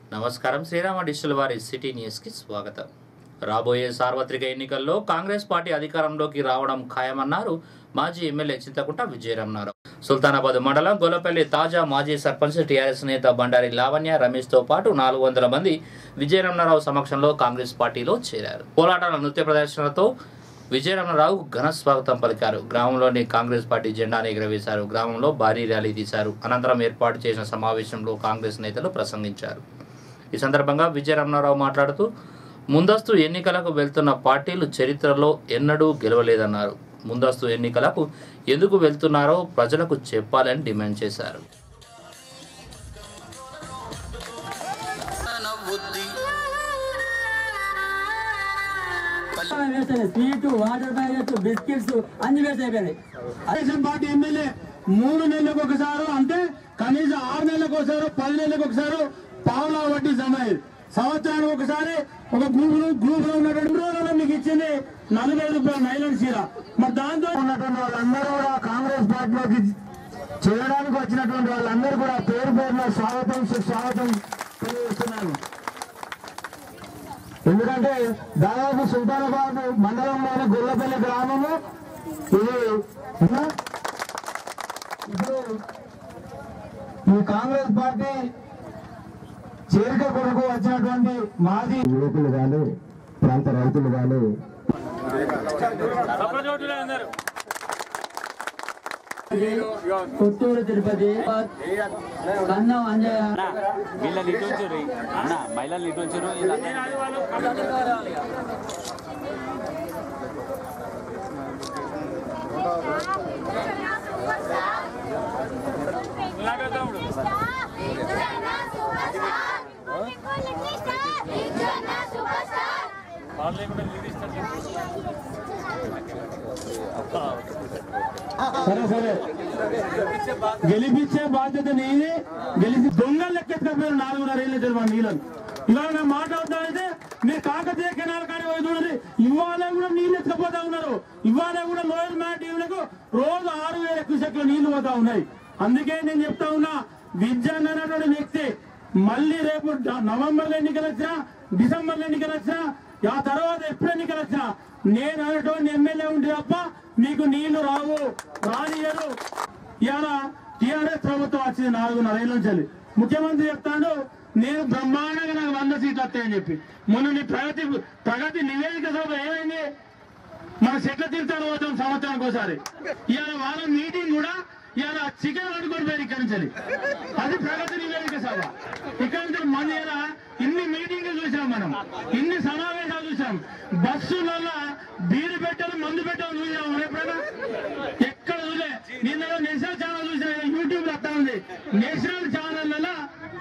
నమస్కారం. శ్రీరామ డిజిటల్ వారి city news కి స్వాగతం. రాబోయే సార్వత్రిక ఎన్నికల్లో కాంగ్రెస్ పార్టీ అధికారంలోకి రావడం ఖాయమన్నారు మాజీ ఎమ్మెల్యే చింతకుంట విజయరామరావు. సుల్తానాబాద్ మండలం గొల్లపల్లి తాజా మాజీ సర్పంచ్ టీఆర్ఎస్ నేత బండారి లావణ్య రమేష్ తో పాటు 400 మంది విజయరామరావు సమక్షంలో కాంగ్రెస్ పార్టీలో చేరారు. కోలాటాల నృత్య ప్రదర్శనతో విజయరామరావు ఘన స్వాగతం పలికారు. గ్రామంలోని కాంగ్రెస్ పార్టీ జెండాను ఎగురవేశారు. గ్రామంలో భారీ ర్యాలీ తీశారు. అనంతరం ఏర్పాటు చేసిన సమావేశంలో కాంగ్రెస్ నేతలు ప్రసంగించారు. ఈ సందర్భంగా విజయరామరావు మాట్లాడుతూ ముందస్తు ఎన్నికలకు వెళ్తున్న పార్టీలు చరిత్రలో ఎన్నడూ గెలవలేదన్నారు. ముందస్తు ఎన్నికలకు ఎందుకు వెళ్తున్నారో ప్రజలకు చెప్పాలని డిమాండ్ చేశారు. స్వీట్ వాటర్ ప్యాకెట్ బిస్కెట్స్ అన్ని వేస్ట్ అయిపోయినాయి. తెలుగుదేశం పార్టీ ఎమ్మెల్యే 3 నెలలకు ఒకసారి అంటే కనీసం 6 నెలలకు ఒకసారి 10 నెలలకు ఒకసారి పావులా వడ్డీ జమ అయ్యేది. సంవత్సరానికి ఒకసారి ఒక గ్రూప్ లో ఉన్నటువంటి రోజుల్లో మీకు ఇచ్చింది 40 రూపాయల నైలాన్ చీర. మరి దాంతో ఉన్నటువంటి వాళ్ళందరూ కూడా కాంగ్రెస్ పార్టీలోకి చేయడానికి వచ్చినటువంటి వాళ్ళందరూ కూడా పేరు పేరున స్వాగతం తెలియజేస్తున్నాను. ఎందుకంటే దాదాపు సుల్తానాబాద్ మండలంలోని గొల్లపల్లి గ్రామము ఇది. ఇప్పుడు ఈ కాంగ్రెస్ పార్టీ చేరిక కొరకు వచ్చినటువంటి మాజీ యువకులు కానీ ప్రాంత రైతులు కానీ కొత్తూరు తిరుపతి కన్నం అంజయ్య వీళ్ళని ఇటు వచ్చారు అన్న మహిళలు ఇటు వచ్చారు. సరే సరే గెలిపించే బాధ్యత నీది. గెలిచి దొంగలు లెక్కెత్తుకపోయారు 4.5 ఏళ్ళ జరిగిన నీళ్ళని. ఇవాళ నేను మాట్లాడుతానైతే మీరు కాకతీయ కెనాల్ కానీ పోయి చూడండి. ఇవాళ కూడా నీళ్ళు ఎత్తుకపోతా ఉన్నారు. ఇవాళ కూడా లోయర్ మ్యాటీవులకు రోజు 6,000 ఎక్కువ నీళ్లు పోతా ఉన్నాయి. అందుకే నేను చెప్తా ఉన్నా, విద్యాన్ అనేటువంటి వ్యక్తి మళ్ళీ రేపు నవంబర్లో ఎన్నికలు వచ్చినా, డిసెంబర్లో ఎన్నికలు వచ్చినా, ఆ తర్వాత ఎప్పుడు ఎన్నికలు వచ్చినా నేను అనేటువంటి ఎమ్మెల్యే ఉంటే తప్ప మీకు నీళ్లు రానియరు. ఇవాళ టీఆర్ఎస్ ప్రభుత్వం వచ్చింది 4.5 ఏళ్ళ నుంచి. ముఖ్యమంత్రి చెప్తాడు నేను బ్రహ్మాండంగా నాకు 100 సీట్లు వస్తాయని చెప్పి. మొన్న నీ ప్రగతి నివేదిక సభ ఏమైంది? మన చెట్ల తీర్థాలు పోతాం సంవత్సరానికి ఒకసారి. ఇవాళ వాళ్ళ మీటింగ్ కూడా ఇవాళ చికెన్ వండుకొని పోయి ఇక్కడి నుంచి. అది ప్రగతి నివేదిక సభ. ఇక్కడి నుంచి మన ఇలా ఇన్ని మీటింగ్లు చూసాం, మనం ఇన్ని సమావేశాలు చూసాం. బస్సులలో బీరు పెట్టాలి, మందు పెట్టాలి చూసాం. ఎప్పుడైనా ఎక్కడ చూలే. నిన్న నేషనల్ ఛానల్ చూసిన, యూట్యూబ్ లో వస్తా ఉంది. నేషనల్ ఛానళ్లలో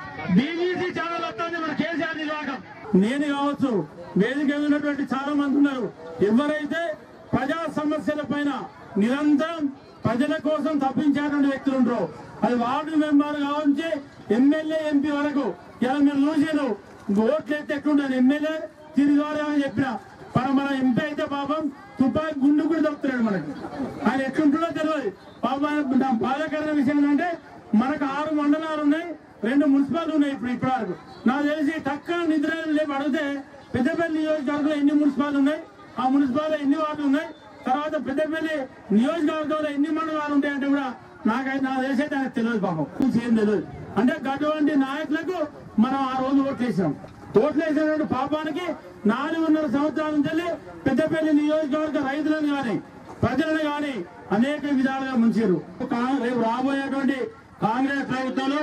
బీబీసీ ఛానల్ వస్తుంది మన కేసీఆర్ నిర్వాహకం. నేను కావచ్చు, వేదిక ఉన్నటువంటి చాలా మంది ఉన్నారు. ఎవరైతే ప్రజా సమస్యల పైన నిరంతరం ప్రజల కోసం తప్పించేటువంటి వ్యక్తులు ఉంటారు, అది వార్డు మెంబర్ కావచ్చు ఎమ్మెల్యే ఎంపీ వరకు. ఇలా మీరు చూసారు ఓట్లు అయితే ఎట్లుంటాను. ఎమ్మెల్యే తిరిగి అని చెప్పిన మన ఎంపీ అయితే పాపం తుపాకి గుండు కూడా దొరుకుతున్నాడు మనకి. ఆయన ఎట్లుంటుందో తెలియదు పాపం. నా బాధాకరమైన విషయం ఏంటంటే మనకు 6 మండలాలు ఉన్నాయి, 2 మున్సిపాలిటీ ఉన్నాయి. ఇప్పుడు వరకు నాకు తెలిసి తక్కువ నిద్ర లేపు అడిగితే పెద్దపల్లి నియోజకవర్గంలో ఎన్ని మున్సిపాలిటీ ఉన్నాయి, ఆ మున్సిపాలిటీ ఎన్ని వార్డులు ఉన్నాయి, తర్వాత పెద్దపల్లి నియోజకవర్గంలో ఎన్ని మండలాలు ఉంటాయంటే కూడా నాకు తెలిసి అయితే ఆయనకు తెలియదు. పాపం ఏం తెలియదు. అంటే అటువంటి నాయకులకు మనం ఆ రోజు ఓట్లేసాం. ఓట్లేసినటువంటి పాపానికి 4.5 సంవత్సరాల నుంచి పెద్దపల్లి నియోజకవర్గ రైతులను కానీ ప్రజలను కానీ అనేక విధాలుగా ముంచారు. రేపు రాబోయేటువంటి కాంగ్రెస్ ప్రభుత్వంలో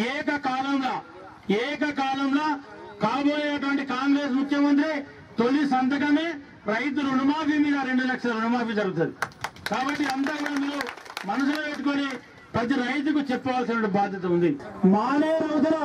ఏకకాలంలో కాబోయేటువంటి కాంగ్రెస్ ముఖ్యమంత్రి తొలి సంతకమే రైతు రుణమాఫీ మీద 2 లక్షల రుణమాఫీ జరుగుతుంది. కాబట్టి అంతా కూడా మీరు మనసులో పెట్టుకొని ప్రతి రైతుకు చెప్పవలసిన బాధ్యత ఉంది. మానే రోజున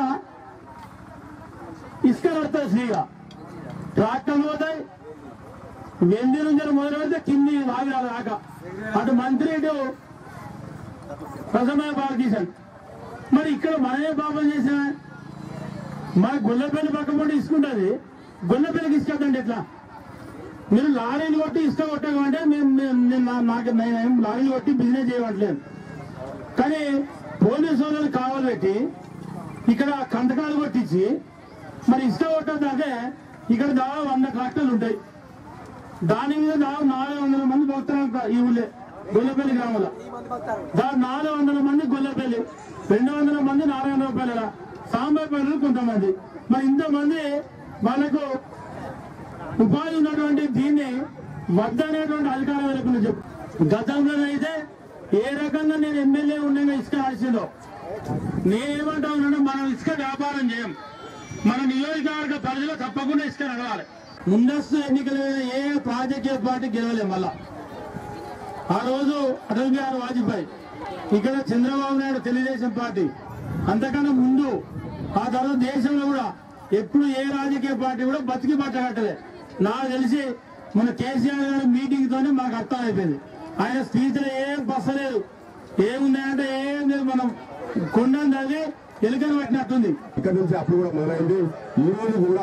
ఇసుక పడుతుంది ఫ్రీగా, ట్రాక్టర్లు పోతాయి. వెండి నుంచి మొదలు పెడితే కింది వాగిరాలు రాక అటు మంత్రి ఇటు ప్రజమే బాలకిషన్. మరి ఇక్కడ మనమే పాపం చేసిన మన గొల్లపల్లి పక్క పొండి ఇసుకుంటుంది. గొల్లపల్లికి ఇసుకెళ్తండి ఎట్లా? మీరు లారీలు కొట్టి ఇసుక కొట్టమంటే నాకు లారీలు కొట్టి బిజినెస్ చేయట్లేదు. కానీ పోలీసు వాళ్ళని కావాలి పెట్టి ఇక్కడ కంటకాలు కొట్టించి మరి ఇసుక కొట్టదంటే ఇక్కడ దాదాపు 100 ట్రాక్టర్లు ఉంటాయి. దాని మీద దాదాపు 400 మంది భక్తులు ఈ ఊళ్ళే గొల్లపల్లి గ్రామంలో. దాదాపు 400 మంది గొల్లపల్లి, 200 మంది నారాయణరావుపల్లి, సాంబాపల్లి కొంతమంది. మరి ఇంతమంది వాళ్ళకు ఉపాధి ఉన్నటువంటి దీన్ని వద్దనేటువంటి అధికారం లేకుండా చెప్పు. గతంలో అయితే ఏ రకంగా నేను ఎమ్మెల్యే ఉండగా ఇసుక రాసిందో నేనేమంటా ఉన్నాను, మనం ఇసుక వ్యాపారం చేయం. మన నియోజకవర్గ పరిధిలో తప్పకుండా ఇసుక నడవాలి. ముందస్తు ఎన్నికల ఏ రాజకీయ పార్టీ గెలవలేం. మళ్ళా ఆ రోజు అటల్ బిహారీ వాజ్పేయి, ఇక్కడ చంద్రబాబు నాయుడు తెలుగుదేశం పార్టీ, అంతకన్నా ముందు ఆ తర్వాత దేశంలో కూడా ఎప్పుడు ఏ రాజకీయ పార్టీ కూడా బతికి పట్టగట్టలే. నాకు తెలిసి మన కేసీఆర్ గారి మీటింగ్ తోనే మాకు అర్థం అయిపోయింది. ఆయన స్పీచ్ లో ఏం పసలేదు, ఏముందంటే ఏం లేదు, మనం కొండను తగ్గి ఎలుకను పట్టినట్టుంది. ఇక్కడ నుంచి అప్పుడు కూడా మొదలైంది. ఈ రోజు కూడా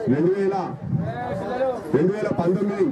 2018,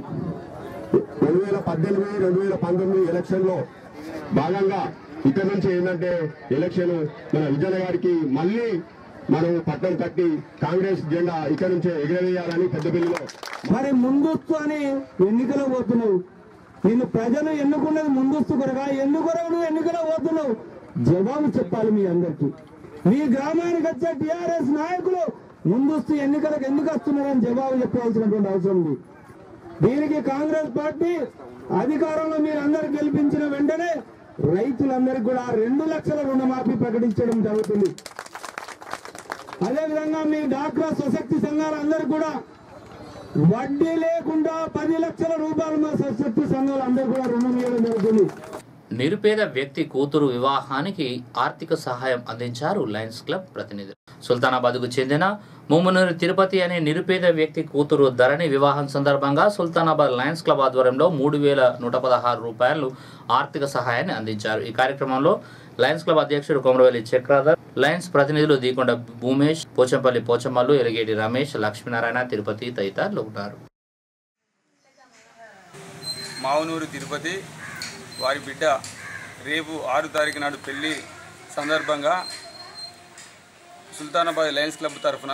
2019 ఎలక్షన్ లో భాగంగా ఇక్కడ నుంచి ఏంటంటే ఎలక్షన్ మన విజయనగర్ గారికి మళ్ళీ మనం పట్టం కట్టి కాంగ్రెస్ జెండా ఇక్కడ నుంచే ఎగరవేయాలని పెద్దపల్లిలో. మరి ముందస్తు అని ఎన్నికలో పోతున్నావు, నిన్ను ప్రజలు ఎన్నుకున్నది ముందస్తు కొరగా, ఎన్నుకొరకు నువ్వు ఎన్నికలో పోతున్నావు. జవాబు చెప్పాలి మీ అందరికీ. మీ గ్రామానికి వచ్చే టీఆర్ఎస్ నాయకులు ముందస్తు ఎన్నికలకు ఎందుకు వస్తున్నారని జవాబు చెప్పాల్సినటువంటి అవసరం ఉంది. దీనికి కాంగ్రెస్ పార్టీ అధికారంలో మీరందరూ గెలిపించిన వెంటనే రైతులందరికీ కూడా 2 లక్షల రుణమాఫీ ప్రకటించడం జరుగుతుంది. అదేవిధంగా మీ డాక్రా స్వశక్తి సంఘాలందరికీ కూడా వడ్డీ లేకుండా 10 లక్షల రూపాయలు మా స్వశక్తి సంఘాలందరూ కూడా రుణం ఇవ్వడం జరుగుతుంది. నిరుపేద వ్యక్తి కూతురు వివాహానికి ఆర్థిక సహాయం అందించారు లయన్స్ క్లబ్ ప్రతినిధులు. సుల్తానాబాద్కు చెందిన ముమ్మనూరి తిరుపతి అనే నిరుపేద వ్యక్తి కూతురు ధరణి వివాహం సందర్భంగా సుల్తానాబాద్ లయన్స్ క్లబ్ ఆధ్వర్యంలో 3116 రూపాయలు ఆర్థిక సహాయాన్ని అందించారు. ఈ కార్యక్రమంలో లయన్స్ క్లబ్ అధ్యక్షుడు కొమరవెల్లి చక్రాధర్, లయన్స్ ప్రతినిధులు దీకొండ భూమేష్, పోచంపల్లి పోచమ్మల్లు, ఎలిగేటి రమేష్, లక్ష్మీనారాయణ, తిరుపతి తదితరులు ఉన్నారు. మావునూరు తిరుపతి వారి బిడ్డ రేపు 6 తారీఖు నాడు పెళ్లి సందర్భంగా సుల్తానాబాద్ లయన్స్ క్లబ్ తరఫున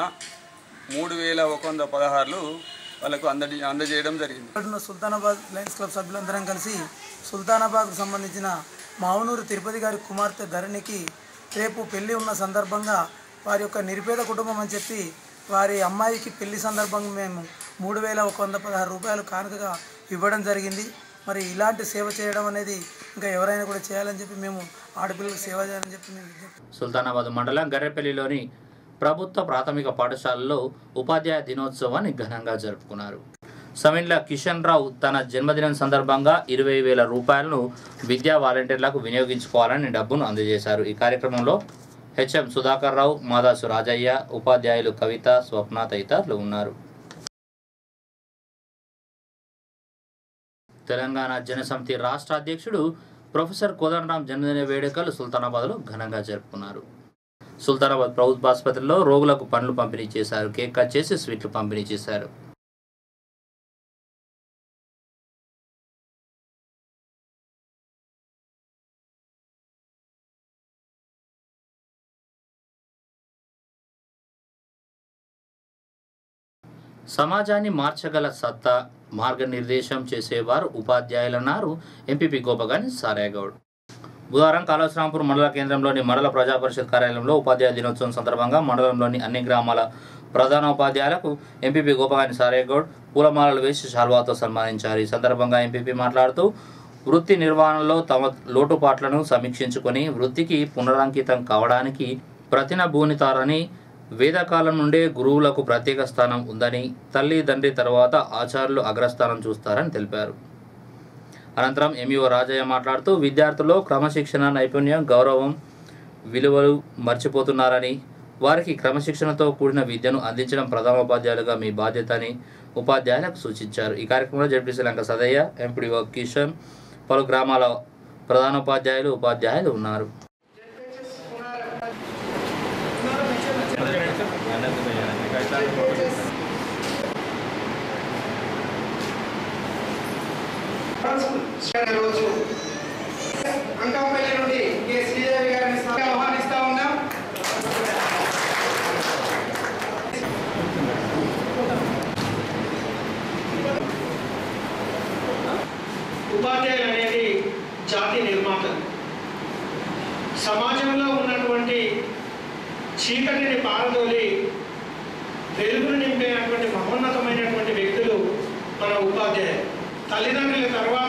3116 వాళ్ళకు అందజేయడం జరిగింది. సుల్తానాబాద్ లయన్స్ క్లబ్ సభ్యులందరం కలిసి సుల్తానాబాద్కు సంబంధించిన మావునూరు తిరుపతి గారి కుమార్తె ధరణికి రేపు పెళ్లి ఉన్న సందర్భంగా వారి యొక్క నిరుపేద కుటుంబం అని చెప్పి వారి అమ్మాయికి పెళ్లి సందర్భంగా మేము 3116 రూపాయలు కానుకగా ఇవ్వడం జరిగింది. మరి ఇలాంటి సేవ చేయడం అనేది ఇంకా ఎవరైనా కూడా చేయాలని చెప్పి మేము ఆడపిల్లలకు సేవ చేయాలని చెప్పి మేము సుల్తానాబాద్ మండలం గర్రెపల్లిలోని ప్రభుత్వ ప్రాథమిక పాఠశాలలో ఉపాధ్యాయ దినోత్సవాన్ని ఘనంగా జరుపుకున్నారు. సమిన్ల కిషన్ రావు తన జన్మదినం సందర్భంగా 20,000 రూపాయలను విద్యా వాలంటీర్లకు వినియోగించుకోవాలని డబ్బును అందజేశారు. ఈ కార్యక్రమంలో హెచ్ఎం సుధాకర్ రావు, మాదాసు రాజయ్య, ఉపాధ్యాయులు కవిత, స్వప్న తదితరులు ఉన్నారు. తెలంగాణ జనసమితి రాష్ట్ర అధ్యక్షుడు ప్రొఫెసర్ కోదండరాం జన్మదిన వేడుకలు సుల్తానాబాద్లో ఘనంగా జరుపుకున్నారు. సుల్తానాబాద్ ప్రభుత్వ ఆసుపత్రిలో రోగులకు పండ్లు పంపిణీ చేశారు. కేక్ కట్ చేసి స్వీట్లు పంపిణీ చేశారు. సమాజాన్ని మార్చగల సత్తా, మార్గనిర్దేశం చేసేవారు ఉపాధ్యాయులన్నారు ఎంపీపీ గోపగాని సారాయగౌడ్. బుధవారం కాళేశ్వరాంపూర్ మండల కేంద్రంలోని మండల ప్రజా పరిషత్ కార్యాలయంలో ఉపాధ్యాయ దినోత్సవం సందర్భంగా మండలంలోని అన్ని గ్రామాల ప్రధానోపాధ్యాయులకు ఎంపీపీ గోపగాని సారాయగౌడ్ పూలమాలలు వేసి శాల్వాతో సన్మానించారు. ఈ సందర్భంగా ఎంపీపీ మాట్లాడుతూ వృత్తి నిర్వహణలో తమ లోటుపాట్లను సమీక్షించుకొని వృత్తికి పునరంకితం కావడానికి ప్రతినబూనితారని, వేదకాలం నుండే గురువులకు ప్రత్యేక స్థానం ఉందని, తల్లి తండ్రి తర్వాత ఆచార్యులు అగ్రస్థానం చూస్తారని తెలిపారు. అనంతరం ఎంఈఓ రాజయ్య మాట్లాడుతూ విద్యార్థుల్లో క్రమశిక్షణ, నైపుణ్యం, గౌరవం, విలువలు మర్చిపోతున్నారని, వారికి క్రమశిక్షణతో కూడిన విద్యను అందించడం ప్రధానోపాధ్యాయులుగా మీ బాధ్యత అని ఉపాధ్యాయులకు సూచించారు. ఈ కార్యక్రమంలో జడ్పీసీ లంక సదయ్య, ఎంపీడీఓ కిషన్, పలు గ్రామాల ప్రధానోపాధ్యాయులు, ఉపాధ్యాయులు ఉన్నారు. రోజు అంకంపల్లి నుండి కె శ్రీదేవి గారిని ఆహ్వానిస్తా ఉన్నాం. చీకటిని పారదోలి వెలుగును నింపేటువంటి మహోన్నతమైనటువంటి వ్యక్తులు మన ఉపాధ్యాయులు. తల్లిదండ్రుల తర్వాత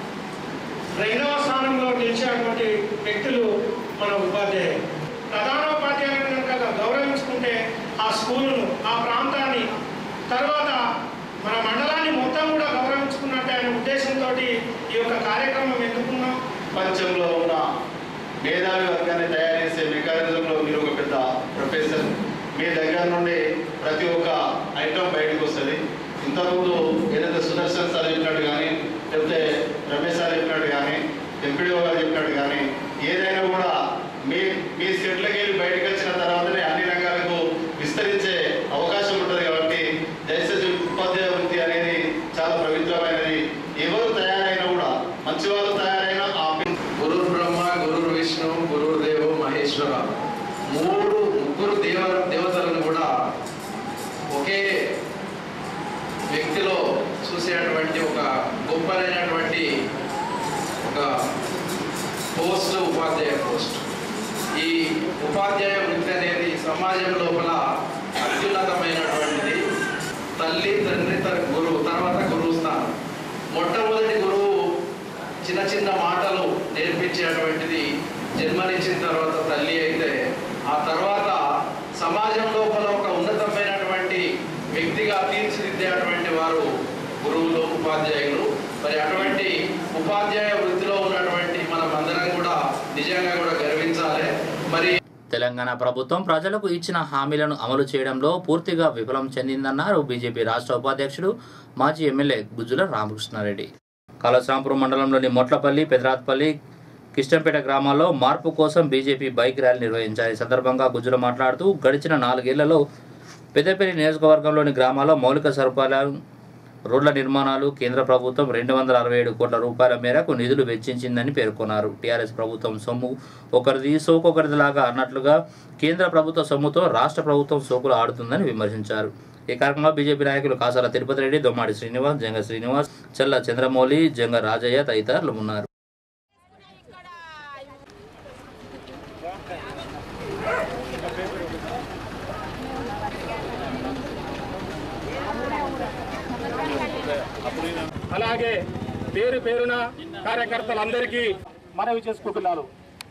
రెండవ స్థానంలో నిలిచేటువంటి వ్యక్తులు మన ఉపాధ్యాయులు. ప్రధానోపాధ్యాయులను కనుక గౌరవించుకుంటే ఆ స్కూలును, ఆ ప్రాంతాన్ని, తర్వాత మన మండలాన్ని మొత్తం కూడా గౌరవించుకున్నట్టే అనే ఉద్దేశంతో ఈ యొక్క కార్యక్రమం ఎన్నుకున్నాం. ప్రపంచంలో ఉన్న మేధావి వర్గాన్ని తయారు చేసే మెకానిజంలో మీరు ఒక పెద్ద ప్రొఫెసర్. మీ దగ్గర నుండి ప్రతి ఒక్క ఐటమ్ బయటకు వస్తుంది. ఇంతకుముందు ఏదైతే సుదర్శన్ సార్ చెప్పినట్టు కానీ, లేకపోతే రమేష్ సార్ చెప్పినట్టు కానీ, ఎంపీడీఓ గారు చెప్పినట్టు కానీ, ఏదైనా కూడా మీ సెట్లకి వెళ్ళి బయటకు వచ్చిన తర్వాతనే అన్ని రంగాలకు విస్తరించే అవకాశం ఉంటుంది. కాబట్టి దయచేసి ఉపాధ్యాయ వృత్తి అనేది చాలా పవిత్రమైనది. ఎవరు తయారైనా కూడా మంచి వాళ్ళు తయారైనా గురు బ్రహ్మ, గురు విష్ణు, గురుదేవో మహేశ్వర, ముగ్గురు దేవతలను కూడా ఒకే వ్యక్తిలో చూసేటువంటి ఒక గొప్పనైనటువంటి ఒక పోస్ట్ ఉపాధ్యాయ పోస్ట్. ఈ ఉపాధ్యాయ వృత్తి అనేది సమాజం లోపల అత్యున్నతమైనటువంటిది. తల్లి, తండ్రి, గురువు, తర్వాత గురువు స్థానం. మొట్టమొదటి గురువు చిన్న చిన్న మాటలు నేర్పించేటువంటిది జన్మనిచ్చిన తర్వాత తల్లి అయితే, ఆ తర్వాత సమాజం లోపల ఒక ఉన్నతమైనటువంటి వ్యక్తిగా తీర్చిదిద్దేటువంటి వారు గురువులు, ఉపాధ్యాయులు. మరి అటువంటి ఉపాధ్యాయ వృత్తిలో ఉన్నటువంటి మనం అందరం కూడా నిజంగా కూడా గర్వించాలి. మరి తెలంగాణ ప్రభుత్వం ప్రజలకు ఇచ్చిన హామీలను అమలు చేయడంలో పూర్తిగా విఫలం చెందిందన్నారు బీజేపీ రాష్ట్ర ఉపాధ్యక్షుడు మాజీ ఎమ్మెల్యే గుజ్జుల రామకృష్ణారెడ్డి. కలశ్రాంపూర్ మండలంలోని మొట్లపల్లి, పెదరాత్పల్లి, కిష్టంపేట గ్రామాల్లో మార్పు కోసం బీజేపీ బైక్ ర్యాలీ నిర్వహించారు. ఈ సందర్భంగా గుజ్జుల మాట్లాడుతూ గడిచిన 4 ఏళ్లలో పెద్దపల్లి నియోజకవర్గంలోని గ్రామాల్లో మౌలిక సదుపాయాలు, రోడ్ల నిర్మాణాలు కేంద్ర ప్రభుత్వం 267 కోట్ల రూపాయల మేరకు నిధులు వెచ్చించిందని పేర్కొన్నారు. టీఆర్ఎస్ ప్రభుత్వం సొమ్ము ఒకరిది సోకొకరిదిలాగా అన్నట్లుగా కేంద్ర ప్రభుత్వ సొమ్ముతో రాష్ట్ర ప్రభుత్వం సోకులు ఆడుతుందని విమర్శించారు. ఈ కార్యక్రమంలో బీజేపీ నాయకులు కాసాల తిరుపతి రెడ్డి, దొమ్మాడి శ్రీనివాస్, జంగ శ్రీనివాస్, చెల్ల చంద్రమౌళి, జంగ రాజయ్య తదితరులు ఉన్నారు. అలాగే పేరు పేరున కార్యకర్తలందరికీ మనవి చేసుకుంటున్నారు.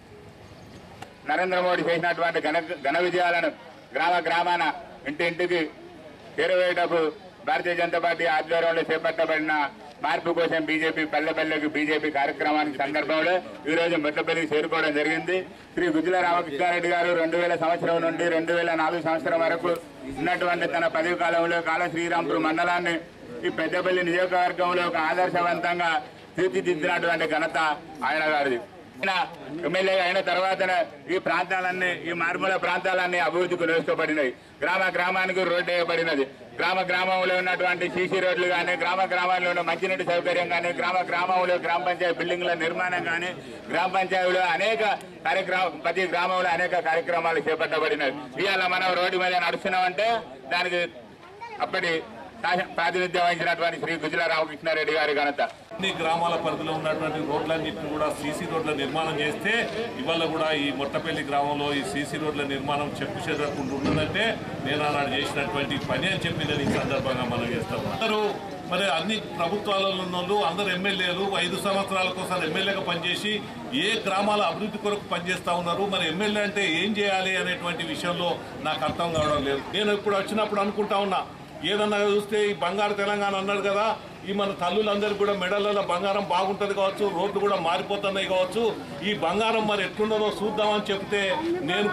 నరేంద్ర మోడీ చేసినటువంటి ఘన విజయాలను గ్రామాన ఇంటింటికి చేరువేటప్పుడు భారతీయ జనతా పార్టీ ఆధ్వర్యంలో చేపట్టబడిన మార్పు కోసం బీజేపీ పల్లెపల్లెకి బీజేపీ కార్యక్రమానికి సందర్భంలో ఈరోజు మెట్లపల్లికి చేరుకోవడం జరిగింది. శ్రీ గుజ్జుల రామకృష్ణారెడ్డి గారు 2000 సంవత్సరం నుండి 2004 సంవత్సరం వరకు ఉన్నటువంటి తన పదవి కాలంలో కాళ శ్రీరాంపూర్ మండలాన్ని ఈ పెద్దపల్లి నియోజకవర్గంలో ఒక ఆదర్శవంతంగా తీర్చిదిద్దినటువంటి ఘనత ఆయన గారిది. ఎమ్మెల్యే అయిన తర్వాతనే ఈ ప్రాంతాలన్నీ, ఈ మారుమూల ప్రాంతాలన్నీ అభివృద్ధికి నోచుకోబడినాయి. గ్రామానికి రోడ్డు వేయబడినది. గ్రామంలో ఉన్నటువంటి సీసీ రోడ్లు కానీ, గ్రామాల్లో ఉన్న మంచినీటి సౌకర్యం కానీ, గ్రామంలో గ్రామ పంచాయతీ బిల్డింగ్ల నిర్మాణం కానీ, గ్రామ పంచాయతీలో అనేక ప్రతి గ్రామంలో అనేక కార్యక్రమాలు చేపట్టబడినవి. ఇవాళ మనం రోడ్డు మీద నడుస్తున్నామంటే దానికి అప్పటి ప్రాతినిధ్యం వహించినటువంటి శ్రీ గుజ్జుల రామకృష్ణారెడ్డి గారి ఘనత. అన్ని గ్రామాల పరిధిలో ఉన్నటువంటి రోడ్లన్నింటినీ కూడా సీసీ రోడ్ల నిర్మాణం చేస్తే ఇవాళ కూడా ఈ మొట్టపల్లి గ్రామంలో ఈ సీసీ రోడ్ల నిర్మాణం చెప్పు చెదరకుండా ఉన్నదంటే నేను ఆనాడు చేసినటువంటి పని అని చెప్పి నేను ఈ సందర్భంగా మనం చేస్తాం. అందరూ మరి అన్ని ప్రభుత్వాలలో ఉన్న అందరు ఎమ్మెల్యేలు 5 సంవత్సరాల కోసం ఎమ్మెల్యేగా పనిచేసి ఏ గ్రామాల అభివృద్ధి కొరకు పనిచేస్తూ ఉన్నారు. మరి ఎమ్మెల్యే అంటే ఏం చేయాలి అనేటువంటి విషయంలో నాకు అర్థం కావడం లేదు. నేను ఇప్పుడు వచ్చినప్పుడు అనుకుంటా ఉన్నా, ఏదన్నా చూస్తే ఈ బంగారు తెలంగాణ అన్నాడు కదా, ఈ మన తల్లులందరికీ కూడా మెడలలో బంగారం బాగుంటుంది కావచ్చు, రోడ్లు కూడా మారిపోతున్నాయి కావచ్చు, ఈ బంగారం మరి ఎట్లున్నదో చూద్దామని చెప్తే నేను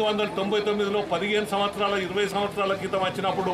1999లో 15 సంవత్సరాల 20 సంవత్సరాల క్రితం వచ్చినప్పుడు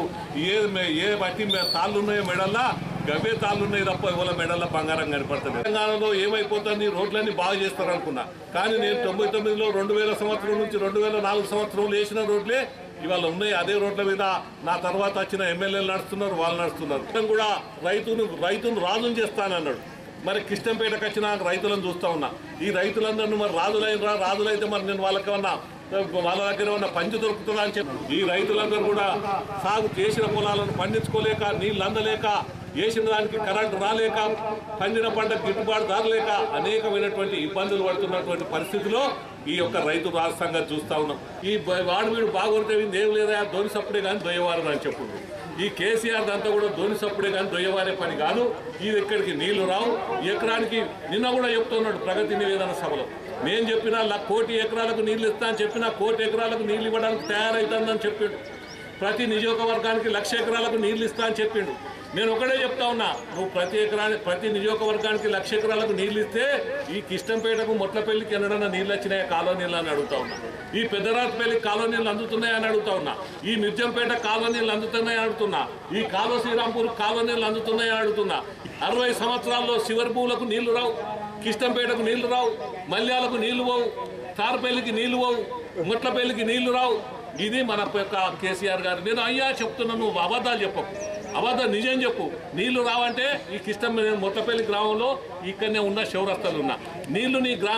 ఏ బట్టి తాళ్ళు ఉన్నాయో మెడల్లా గవే తాళ్ళు ఉన్నాయి తప్ప ఇవాళ మెడల్లో బంగారం కనపడుతుంది. తెలంగాణలో ఏమైపోతుంది, రోడ్లన్నీ బాగా చేస్తారనుకున్నా. కానీ నేను 99లో 2000 సంవత్సరం నుంచి 2004 సంవత్సరంలో వేసిన రోడ్లే ఇవాళ ఉన్నాయి. అదే రోడ్ల మీద నా తర్వాత వచ్చిన ఎమ్మెల్యేలు నడుస్తున్నారు, వాళ్ళు నడుస్తున్నారు. నేను కూడా రైతును రాజును చేస్తానన్నాడు. మరి కిష్టంపేటకు వచ్చిన రైతులను చూస్తా ఉన్నా. ఈ రైతులందరూ మరి రాజులైతే మరి నేను వాళ్ళ దగ్గర ఉన్న పంచి దొరుకుతుందా అని చెప్పి ఈ రైతులందరూ కూడా సాగు చేసిన పొలాలను పండించుకోలేక, నీళ్ళు అందలేక వేసిన దానికి కరెంటు రాలేక పండిన పంట గిట్టుబాటు ధర లేక అనేకమైనటువంటి ఇబ్బందులు పడుతున్నటువంటి పరిస్థితిలో ఈ యొక్క రైతు రాష్ట్రంగా చూస్తూ ఉన్నాం. ఈ వాడు వీడు బాగుంటే ఏం లేదా ధోని సప్పుడే కానీ దొయ్యవారు అని చెప్పుకుంటు. ఈ కేసీఆర్ అంతా కూడా ధోని సప్పుడే కానీ దొయ్యవారే పని కాదు. ఇది ఎక్కడికి నీళ్లు రావు. ఎకరానికి నిన్న కూడా చెప్తున్నాడు ప్రగతి నివేదన సభలో, నేను చెప్పినా 1 కోటి ఎకరాలకు నీళ్లు ఇస్తా అని చెప్పినా 1 కోటి ఎకరాలకు నీళ్లు ఇవ్వడానికి తయారవుతుందని చెప్పిండు. ప్రతి నియోజకవర్గానికి 1,00,000 ఎకరాలకు నీళ్లు ఇస్తా అని చెప్పిండు. నేను ఒకటే చెప్తా ఉన్నా, నువ్వు ప్రతి నియోజకవర్గానికి 1,00,000 ఎకరాలకు నీళ్లు ఇస్తే ఈ కిష్టంపేటకు మొట్లపల్లికి ఎన్నడన్నా నీళ్ళు వచ్చినాయా కాలనీళ్ళు అని అడుగుతా ఉన్నా. ఈ పెద్దరాజపల్లికి కాలనీళ్ళు అందుతున్నాయా అని అడుగుతా ఉన్నా. ఈ మిర్జంపేట కాలనీళ్ళు అందుతున్నాయని అడుగుతున్నా. ఈ కాలువ శ్రీరాంపూర్ కాలనీళ్ళు అందుతున్నాయని అడుగుతున్నా. 60 సంవత్సరాల్లో శివరపూలకు నీళ్లు రావు, కిష్టంపేటకు నీళ్లు రావు, మల్యాలకు నీళ్లు పోవు, తారపల్లికి నీళ్లు పోవు, మొట్లపల్లికి నీళ్లు రావు. ఇది మన కేసీఆర్ గారు. నేను అయ్యా చెప్తున్నా, నువ్వు అబద్ధాలు చెప్పకు, అబద్ధం నిజం చెప్పు. నీళ్లు రావంటే ఈ కిష్టం మొట్టపల్లి గ్రామంలో ఇక్కడనే ఉన్న శివరస్తలు ఉన్నా నీళ్లు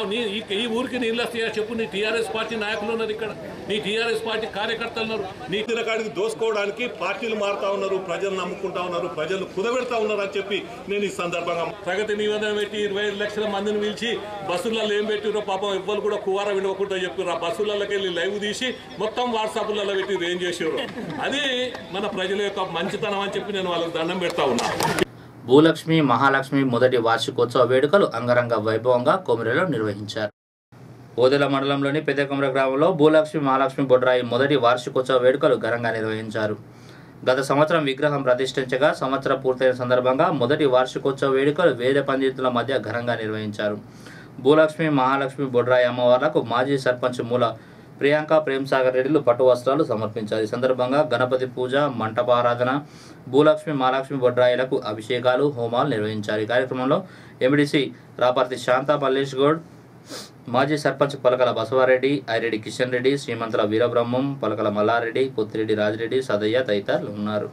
ఈ ఊరికి నీళ్ళు వస్తాయా చెప్పు. నీ టీఆర్ఎస్ పార్టీ నాయకులు ఉన్నారు ఇక్కడ, నీ టీఆర్ఎస్ పార్టీ కార్యకర్తలు ఉన్నారు. నీ తిరగాడికి దోసుకోవడానికి పార్టీలు మారుతా ఉన్నారు, ప్రజలు నమ్ముకుంటా ఉన్నారు, ప్రజలు కుదబెడతా ఉన్నారు అని చెప్పి నేను ఈ సందర్భంగా ప్రగతి నివేదన పెట్టి 25 లక్షల మందిని పిలిచి బస్సులలో ఏం పెట్టిరో పాపం ఎవ్వరు కూడా కువార వినవకుండా చెప్పారు. ఆ బస్సులకి వెళ్ళి లైవ్ తీసి మొత్తం వాట్సాప్లలో పెట్టి ఏం చేసారు. అది మన ప్రజల యొక్క మంచితనం అని చెప్పి నేను వాళ్ళకి దండం పెడతా ఉన్నా. భూలక్ష్మి మహాలక్ష్మి మొదటి వార్షికోత్సవ వేడుకలు అంగరంగ వైభవంగా కొమిరెలో నిర్వహించారు. ఓదెల మండలంలోని పెద్దకొమర గ్రామంలో భూలక్ష్మి మహాలక్ష్మి బొడ్రాయి మొదటి వార్షికోత్సవ వేడుకలు ఘనంగా నిర్వహించారు. గత సంవత్సరం విగ్రహం ప్రతిష్ఠించగా సంవత్సరం పూర్తయిన సందర్భంగా మొదటి వార్షికోత్సవ వేడుకలు వేద పండితుల మధ్య ఘనంగా నిర్వహించారు. భూలక్ష్మి మహాలక్ష్మి బొడ్రాయి అమ్మవార్లకు మాజీ సర్పంచ్ మూల ప్రియాంక ప్రేమ్సాగర్ రెడ్డిలు పట్టు వస్త్రాలు సమర్పించారు. ఈ సందర్భంగా గణపతి పూజ, మంటపారాధన, భూలక్ష్మి మహాలక్ష్మి బొడ్రాయిలకు అభిషేకాలు, హోమాలు నిర్వహించారు. ఈ కార్యక్రమంలో ఎండిసి రాపర్తి శాంతా మల్లేష్ గౌడ్, మాజీ సర్పంచ్ పలకల బసవారెడ్డి, ఐరెడ్డి కిషన్ రెడ్డి, శ్రీమంతుల వీరబ్రహ్మం, పలకల మల్లారెడ్డి, కొత్తిరెడ్డి రాజిరెడ్డి, సదయ్య తదితరులు ఉన్నారు.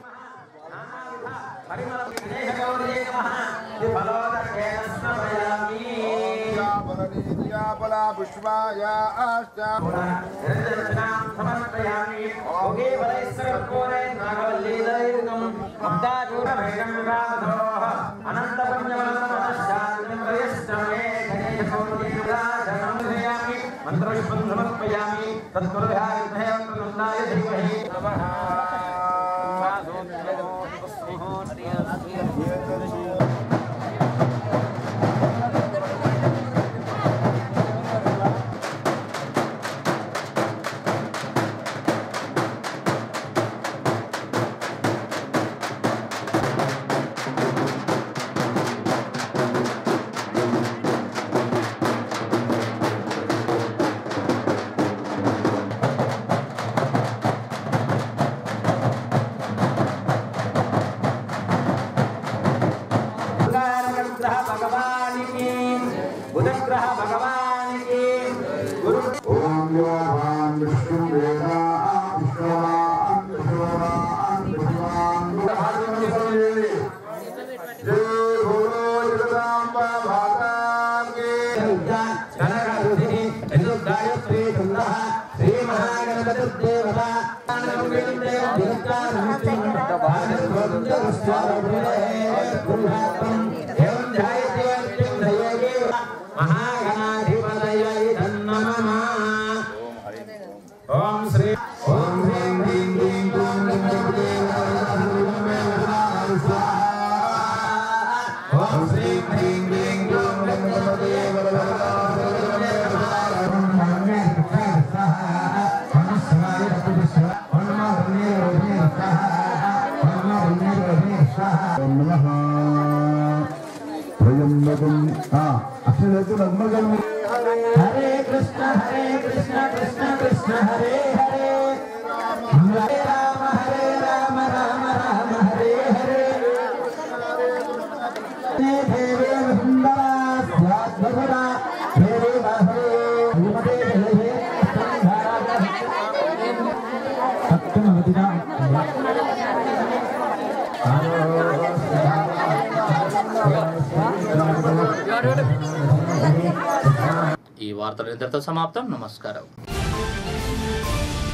हरे कृष्ण कृष्ण कृष्ण हरे हरे हरे राम राम राम हरे हरे देवे सुंदरा स्वाद्भरा देवे बाहे विमते देवे संधारा सप्तमदिना ఈ వార్తలు ఇంతటితో సమాప్తం. నమస్కారం.